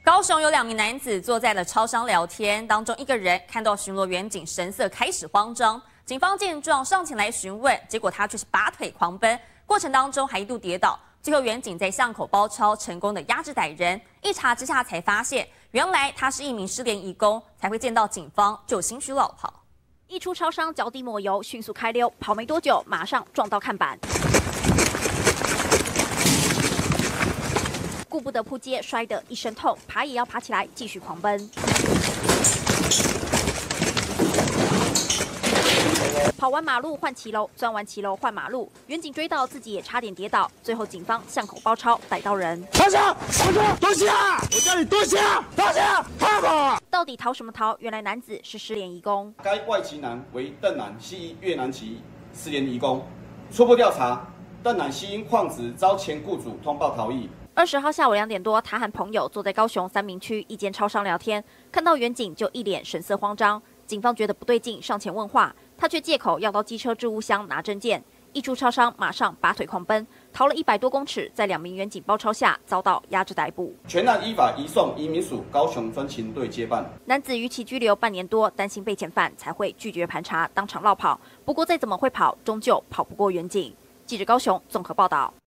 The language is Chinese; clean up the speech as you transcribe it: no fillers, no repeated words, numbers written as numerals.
高雄有2名男子坐在了超商聊天，当中一个人看到巡逻员警神色开始慌张，警方见状上前来询问，结果他却是拔腿狂奔，过程当中还一度跌倒，最后员警在巷口包抄，成功的压制歹人。一查之下才发现，原来他是一名失联移工，才会见到警方就心虚落跑。 一出超商，脚底抹油，迅速开溜，跑没多久，马上撞到看板。 顾不得扑街，摔得一身痛，爬也要爬起来，继续狂奔。跑完马路换骑楼，钻完骑楼换马路，远警追到，自己也差点跌倒。最后警方巷口包抄，逮到人。 趴下，趴下，蹲下！我叫你蹲下，趴下，趴吧！ 到底逃什么逃？原来男子是失联移工。 该外籍男为邓男，系越南籍失联移工。初步调查，邓男系因旷职遭前雇主通报逃逸。 20号下午2点多，他和朋友坐在高雄三民区一间超商聊天，看到远警就一脸神色慌张。警方觉得不对劲，上前问话，他却借口要到机车置物箱拿证件。一出超商，马上拔腿狂奔，逃了100多公尺，在2名远警包抄下，遭到压制逮捕。 全案依法移送移民署高雄分勤队接办。 男子逾期拘留半年多，担心被遣返，才会拒绝盘查，当场落跑。不过再怎么会跑，终究跑不过远警。记者高雄综合报道。